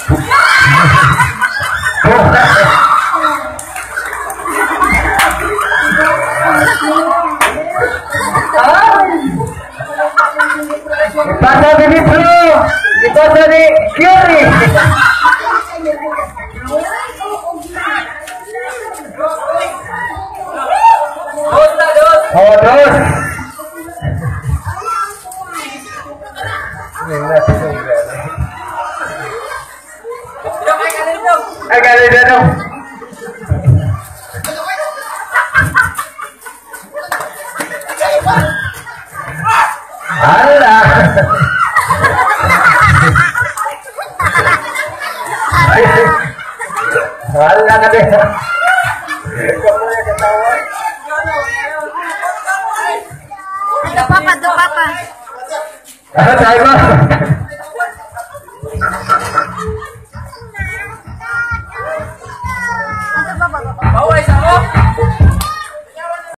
Pasal ini bro, kita dari kiri. Oh dos. Agak ada dong. Alah. Alah kan deh. Tuh papa, tuh papa. Saya mah. Tuh papa. Bawa isa mo.